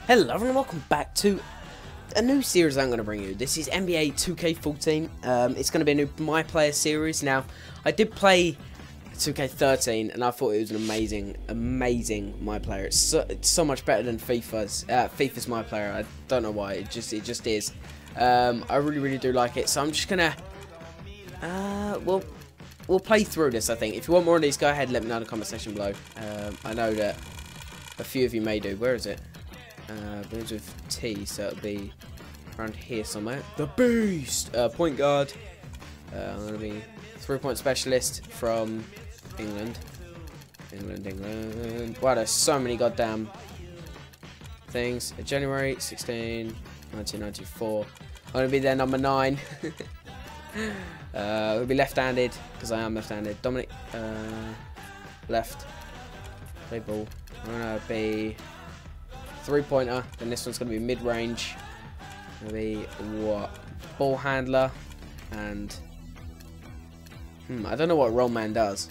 Hello everyone and welcome back to a new series I'm going to bring you. This is NBA 2K14. It's going to be a new My Player series. Now, I did play 2K13 and I thought it was an amazing My Player. It's so much better than FIFA's My Player. I don't know why, it just is. I really do like it, so I'm just going to, we'll play through this, I think. If you want more of these, go ahead and let me know in the comment section below. I know that a few of you may do. Where is it? Begins with T, so it'll be around here somewhere. The Beast! Point guard. I'm going to be 3-point specialist from England. England. Wow, there's so many goddamn things. January 16, 1994. I'm going to be their number 9. We'll be left-handed, because I am left-handed. Dominic, left. Play ball. I'm going to be 3-pointer, then this one's going to be mid-range. Going to be what? Ball handler, and I don't know what roll man does.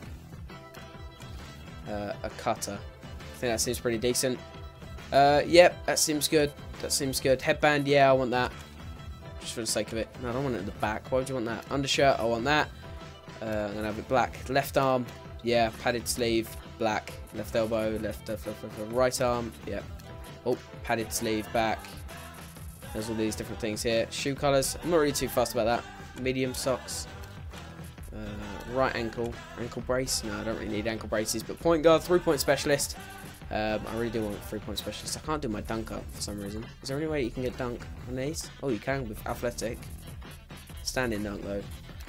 A cutter. I think that seems pretty decent. Yep, that seems good. Headband, yeah, I want that. Just for the sake of it. No, I don't want it in the back. Why would you want that? Undershirt, I want that. I'm going to have it black. Left arm, yeah. Padded sleeve, black. Left elbow, left right arm, yep. Oh, padded sleeve back. There's all these different things here. Shoe colours. I'm not really too fussed about that. Medium socks. Right ankle. Ankle brace. No, I don't really need ankle braces. But point guard, 3-point specialist. I really do want a 3-point specialist. I can't do my dunk up for some reason. Is there any way you can get dunk on these? Oh, you can with athletic. Standing dunk though.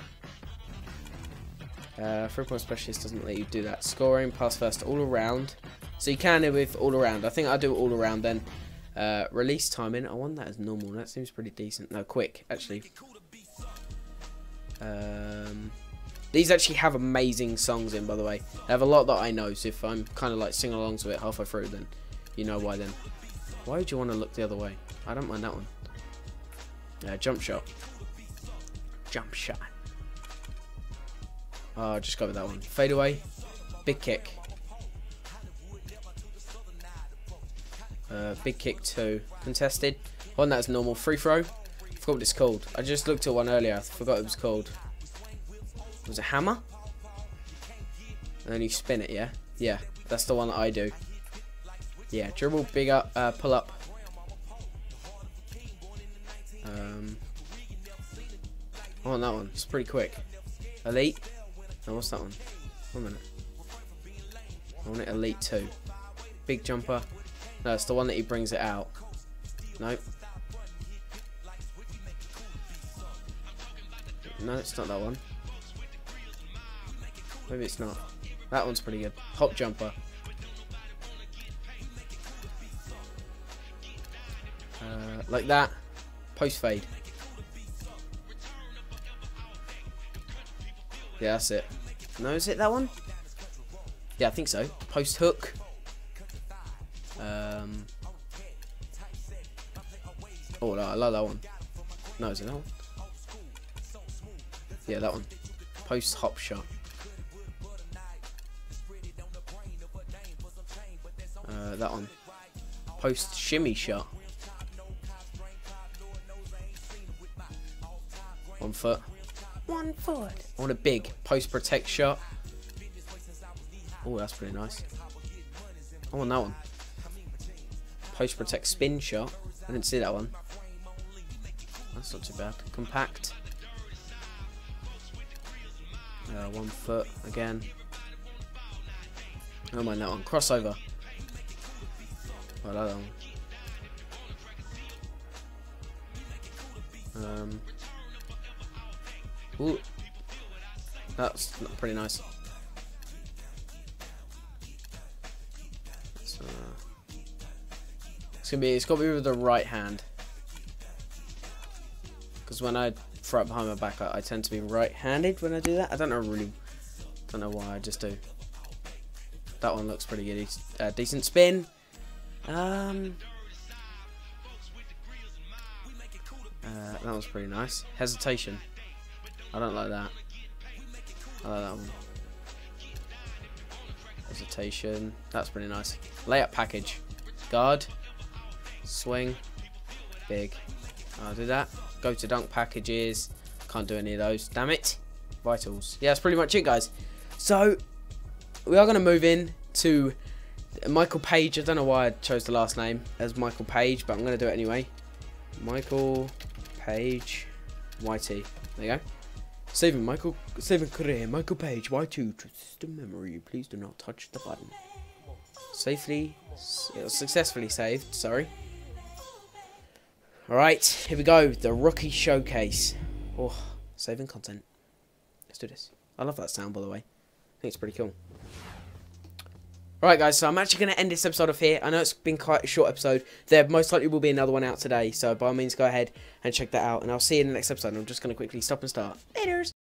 3-point specialist doesn't let you do that. Scoring, pass first, all around. So you can do with all around. I think I'll do all around then. Release timing. I want that as normal. That seems pretty decent. No, quick, actually. These actually have amazing songs in, by the way. They have a lot that I know, so if I'm kind of like singing along to it halfway through, then you know why then. Why would you want to look the other way? I don't mind that one. Jump shot. Jump shot. Oh, I'll just go with that one. Fade away. Big kick. Big kick 2. Contested. One that's normal. Free throw. I forgot what it's called. I just looked at one earlier. I forgot what it was called. Was it hammer? And then you spin it, yeah? Yeah, that's the one that I do. Yeah, dribble, big up, pull up. I want that one. It's pretty quick. Elite. No, what's that one? 1 minute. I want it Elite 2. Big jumper. No, it's the one that he brings it out. Nope. No, it's not that one. Maybe it's not. That one's pretty good. Hop jumper. Like that. Post fade. Yeah, that's it. No, is it that one? Yeah, I think so. Post hook. Oh, no, I love that one. No, is it that one? Yeah, that one. Post hop shot. That one. Post shimmy shot. 1 foot. 1 foot. I want a big post protect shot. Oh, that's pretty nice. I want that one. Post protect spin shot. I didn't see that one. That's not too bad. Compact. 1 foot again. I don't mind that one. Crossover. I like that one. Ooh. That's pretty nice. It's got to be with the right hand. Because when I throw it behind my back, I tend to be right-handed when I do that. I don't know why, I just do. That one looks pretty good. Decent spin. That was pretty nice. Hesitation. I don't like that. I like that one. Hesitation. That's pretty nice. Layup package. Guard. Swing. Big. I'll do that. Go to dunk packages. Can't do any of those. Damn it. Vitals. Yeah, that's pretty much it, guys. So, we are going to move in to Michael Page. I don't know why I chose the last name as Michael Page, but I'm going to do it anyway. Michael Page YT. There you go. Saving career. Michael Page YT to system memory. Please do not touch the button. Successfully saved. Sorry. Alright, here we go. The rookie showcase. Oh, saving content. Let's do this. I love that sound, by the way. I think it's pretty cool. Alright, guys, so I'm actually going to end this episode off here. I know it's been quite a short episode. There most likely will be another one out today, so by all means, go ahead and check that out. And I'll see you in the next episode. I'm just going to quickly stop and start. Laters!